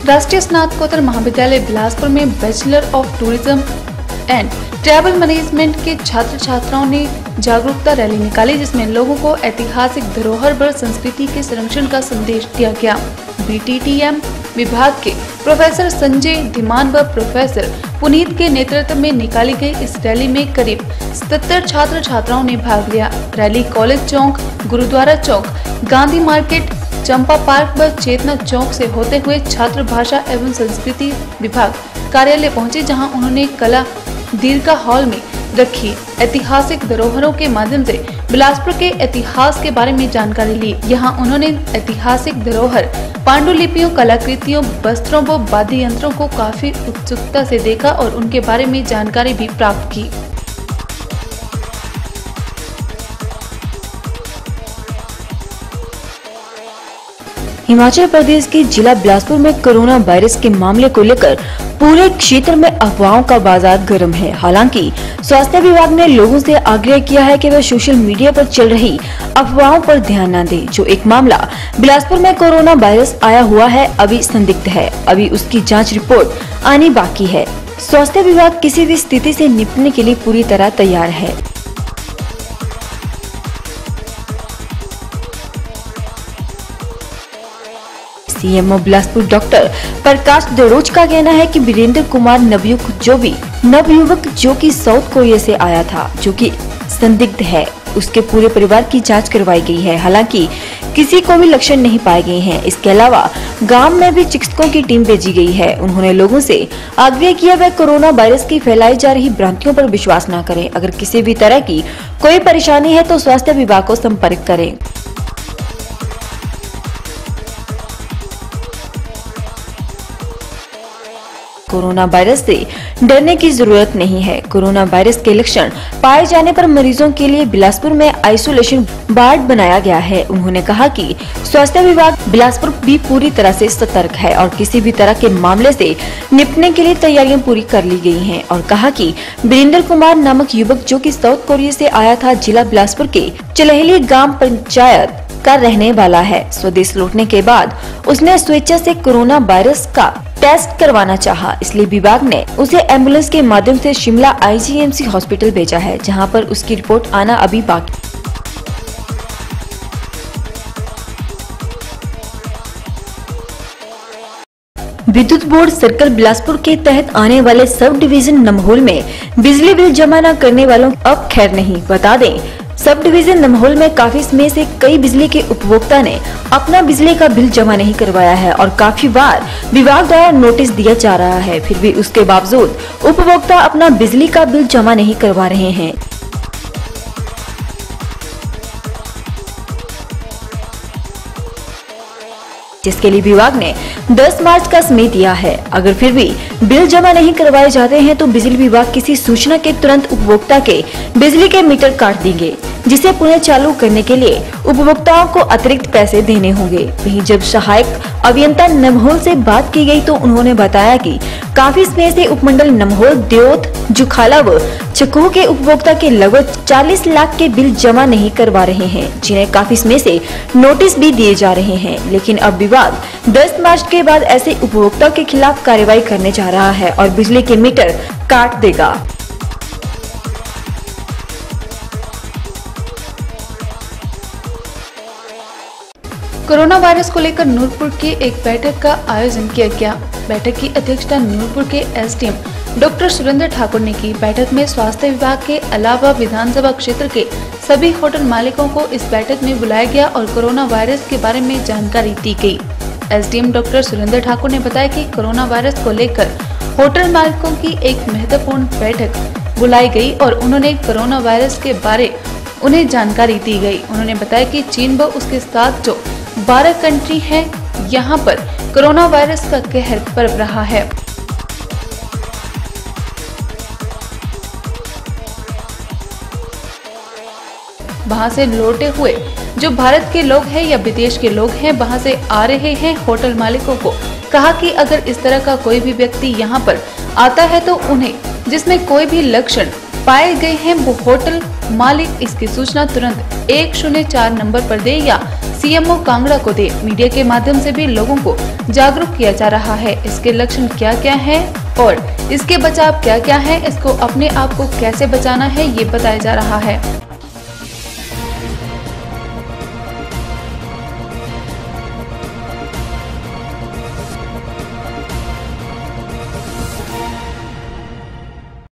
राष्ट्रीय स्नातकोत्तर महाविद्यालय बिलासपुर में bachelor of tourism and travel management के छात्र छात्राओं ने जागरूकता रैली निकाली, जिसमें लोगों को ऐतिहासिक धरोहर व संस्कृति के संरक्षण का संदेश दिया गया। BTTM विभाग के प्रोफेसर संजय धीमान व प्रोफेसर पुनीत के नेतृत्व में निकाली गई इस रैली में करीब 77 छात्र छात्राओं ने भाग लिया। Rally College Chowk, Gurudwara Chowk, Gandhi Market, Champa Park व चेतना चौक से होते हुए छात्र भाषा एवं संस्कृति विभाग कार्यालय पहुंचे, जहां उन्होंने कला दीर्घा हॉल में रखी ऐतिहासिक धरोहरों के माध्यम से बिलासपुर के इतिहास के बारे में जानकारी ली। यहां उन्होंने ऐतिहासिक धरोहर, पांडुलिपियों, कलाकृतियों, वस्त्रों व वाद्य यंत्रों को काफी उत्सुकता से देखा और उनके बारे में जानकारी भी प्राप्त की। हिमाचल प्रदेश के जिला बिलासपुर में कोरोना वायरस के मामले को लेकर पूरे क्षेत्र में अफवाहों का बाजार गर्म है। हालांकि स्वास्थ्य विभाग ने लोगों से आग्रह किया है कि वे सोशल मीडिया पर चल रही अफवाहों पर ध्यान न दें। जो एक मामला बिलासपुर में कोरोना वायरस आया हुआ है, अभी संदिग्ध है, अभी उसकी जाँच रिपोर्ट आनी बाकी है। स्वास्थ्य विभाग किसी भी स्थिति से निपटने के लिए पूरी तरह तैयार है। सीएमओ बिलासपुर डॉक्टर प्रकाश दरोच का कहना है कि वीरेंद्र कुमार नवयुवक जो कि साउथ कोरिया से आया था, जो कि संदिग्ध है, उसके पूरे परिवार की जांच करवाई गई है। हालांकि किसी को भी लक्षण नहीं पाए गए हैं। इसके अलावा गांव में भी चिकित्सकों की टीम भेजी गई है। उन्होंने लोगों से आग्रह किया वे कोरोना वायरस की फैलाई जा रही भ्रांतियों पर विश्वास न करें। अगर किसी भी तरह की कोई परेशानी है तो स्वास्थ्य विभाग को संपर्क करें। कोरोना वायरस से डरने की जरूरत नहीं है। कोरोना वायरस के लक्षण पाए जाने पर मरीजों के लिए बिलासपुर में आइसोलेशन वार्ड बनाया गया है। उन्होंने कहा कि स्वास्थ्य विभाग बिलासपुर भी पूरी तरह से सतर्क है और किसी भी तरह के मामले से निपटने के लिए तैयारियां पूरी कर ली गई हैं। और कहा कि वीरेंद्र कुमार नामक युवक जो कि साउथ कोरिया से आया था, जिला बिलासपुर के चलहली ग्राम पंचायत का रहने वाला है। स्वदेश लौटने के बाद उसने स्वेच्छा से कोरोना वायरस का टेस्ट करवाना चाहा, इसलिए विभाग ने उसे एम्बुलेंस के माध्यम से शिमला IGMC हॉस्पिटल भेजा है, जहां पर उसकी रिपोर्ट आना अभी बाकी। विद्युत बोर्ड सर्कल बिलासपुर के तहत आने वाले सब डिवीजन नमहोल में बिजली बिल जमा न करने वालों अब खैर नहीं। बता दें, सब डिवीजन नमहोल में काफी समय से कई बिजली के उपभोक्ता ने अपना बिजली का बिल जमा नहीं करवाया है और काफी बार विभाग द्वारा नोटिस दिया जा रहा है, फिर भी उसके बावजूद उपभोक्ता अपना बिजली का बिल जमा नहीं करवा रहे हैं। जिसके लिए विभाग ने 10 मार्च का समय दिया है। अगर फिर भी बिल जमा नहीं करवाए जाते हैं तो बिजली विभाग किसी सूचना के तुरंत उपभोक्ता के बिजली के मीटर काट देंगे, जिसे पुनः चालू करने के लिए उपभोक्ताओं को अतिरिक्त पैसे देने होंगे। वहीं जब सहायक अभियंता नमहोल से बात की गई तो उन्होंने बताया कि काफी समय से उपमंडल नमहोल, द्योत, जुखाला व चकोह के उपभोक्ता के लगभग 40 लाख के बिल जमा नहीं करवा रहे हैं, जिन्हें काफी समय से नोटिस भी दिए जा रहे हैं। लेकिन अब विभाग 10 मार्च के बाद ऐसे उपभोक्ता के खिलाफ कार्रवाई करने जा रहा है और बिजली के मीटर काट देगा। कोरोना वायरस को लेकर नूरपुर के एक बैठक का आयोजन किया गया। बैठक की अध्यक्षता नूरपुर के SDM डॉक्टर सुरेंद्र ठाकुर ने की। बैठक में स्वास्थ्य विभाग के अलावा विधानसभा क्षेत्र के सभी होटल मालिकों को इस बैठक में बुलाया गया और कोरोना वायरस के बारे में जानकारी दी गई। SDM डॉक्टर सुरेंद्र ठाकुर ने बताया कि कोरोना वायरस को लेकर होटल मालिकों की एक महत्वपूर्ण बैठक बुलाई गई और उन्होंने कोरोना वायरस के बारे उन्हें जानकारी दी गई। उन्होंने बताया कि चीन व उसके साथ जो 12 कंट्री हैं, यहाँ पर कोरोना वायरस का कहर बरप रहा है। वहाँ से लौटे हुए जो भारत के लोग हैं या विदेश के लोग हैं, वहाँ से आ रहे हैं, होटल मालिकों को कहा कि अगर इस तरह का कोई भी व्यक्ति यहाँ पर आता है तो उन्हें जिसमें कोई भी लक्षण पाए गए हैं वो होटल मालिक इसकी सूचना तुरंत 104 नंबर पर दे या सीएमओ कांगड़ा को दे। मीडिया के माध्यम से भी लोगों को जागरूक किया जा रहा है। इसके लक्षण क्या क्या हैं और इसके बचाव क्या क्या है, इसको अपने आप को कैसे बचाना है, ये बताया जा रहा है।